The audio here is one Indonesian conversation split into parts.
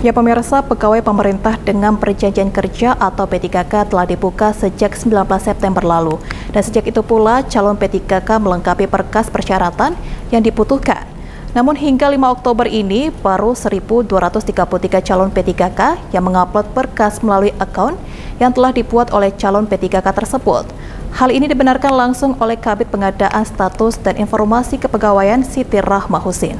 Ya pemirsa, pegawai pemerintah dengan perjanjian kerja atau P3K telah dibuka sejak 19 September lalu. Dan sejak itu pula calon P3K melengkapi berkas persyaratan yang dibutuhkan. Namun hingga 5 Oktober ini baru 1.233 calon P3K yang mengupload berkas melalui akun yang telah dibuat oleh calon P3K tersebut. Hal ini dibenarkan langsung oleh Kabid Pengadaan Status dan Informasi Kepegawaian Siti Rahma Husin.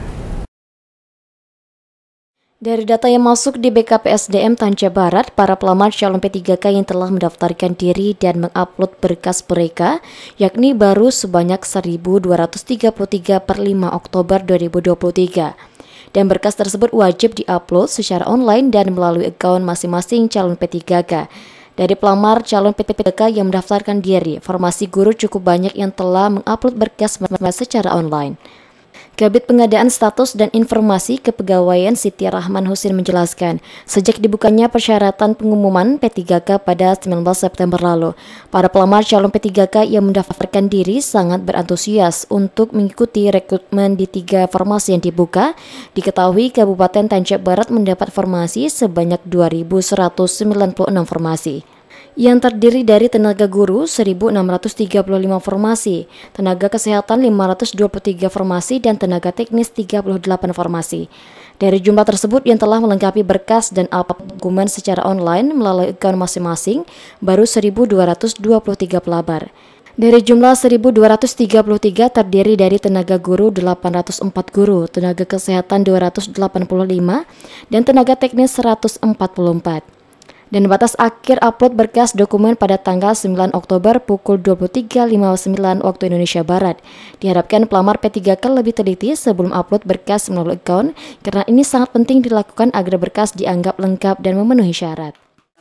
Dari data yang masuk di BKPSDM Tanja Barat, para pelamar calon P3K yang telah mendaftarkan diri dan mengupload berkas mereka, yakni baru sebanyak 1.233 per 5 Oktober 2023. Dan berkas tersebut wajib diupload secara online dan melalui akun masing-masing calon P3K. Dari pelamar calon P3K yang mendaftarkan diri, formasi guru cukup banyak yang telah mengupload berkas secara online. Kabid Pengadaan Status dan Informasi Kepegawaian Siti Rahma Husin menjelaskan, sejak dibukanya persyaratan pengumuman P3K pada 19 September lalu, para pelamar calon P3K yang mendaftarkan diri sangat berantusias untuk mengikuti rekrutmen di 3 formasi yang dibuka. Diketahui Kabupaten Tanja Barat mendapat formasi sebanyak 2.196 formasi, yang terdiri dari tenaga guru 1.635 formasi, tenaga kesehatan 523 formasi, dan tenaga teknis 38 formasi. Dari jumlah tersebut yang telah melengkapi berkas dan dokumen secara online melalui akun masing-masing, baru 1.223 pelamar. Dari jumlah 1.233 terdiri dari tenaga guru 804 guru, tenaga kesehatan 285, dan tenaga teknis 144. Dan batas akhir upload berkas dokumen pada tanggal 9 Oktober pukul 23.59 waktu Indonesia Barat. Diharapkan pelamar P3K lebih teliti sebelum upload berkas melalui akun, karena ini sangat penting dilakukan agar berkas dianggap lengkap dan memenuhi syarat.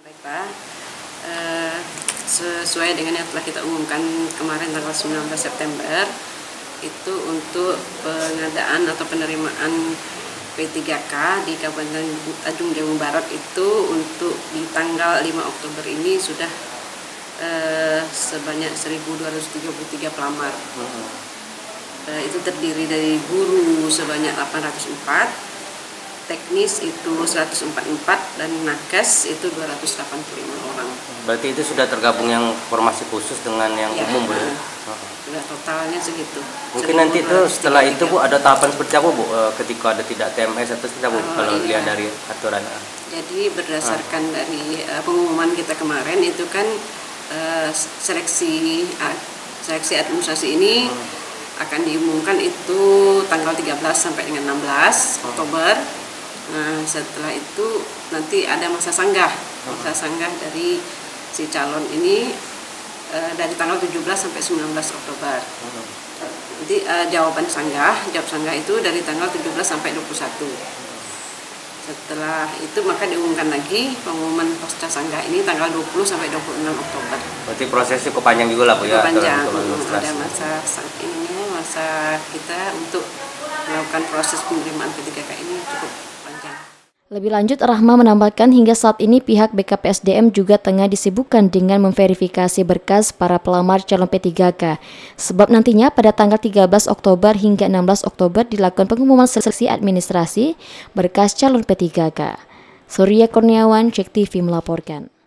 Sesuai dengan yang telah kita umumkan kemarin tanggal 19 September, itu untuk pengadaan atau penerimaan P3K di Kabupaten Tanjung Jabung Barat itu untuk di tanggal 5 Oktober ini sudah sebanyak 1.233 pelamar. Itu terdiri dari guru sebanyak 804, teknis itu 144, dan nakes itu 285 orang. Berarti itu sudah tergabung yang formasi khusus dengan yang umum, Bu? Sudah totalnya segitu. Mungkin nanti itu setelah itu, Bu, ada tahapan seperti apa, Bu, ketika ada tidak TMS atau tidak, Bu, kalau lihat dari aturan? Jadi berdasarkan dari pengumuman kita kemarin itu kan seleksi administrasi ini akan diumumkan itu tanggal 13 sampai dengan 16 Oktober. Nah, setelah itu nanti ada masa sanggah dari si calon ini dari tanggal 17 sampai 19 Oktober. Nanti jawab sanggah itu dari tanggal 17 sampai 21. Setelah itu maka diumumkan lagi pengumuman pasca sanggah ini tanggal 20 sampai 26 Oktober. Berarti prosesnya cukup panjang juga lah, Bu, ya? Panjang. Ada masa kita untuk melakukan proses penerimaan P3K ini cukup panjang. Lebih lanjut, Rahma menambahkan hingga saat ini pihak BKPSDM juga tengah disibukkan dengan memverifikasi berkas para pelamar calon P3K. Sebab nantinya pada tanggal 13 Oktober hingga 16 Oktober dilakukan pengumuman seleksi administrasi berkas calon P3K. Surya Kurniawan, Cek TV melaporkan.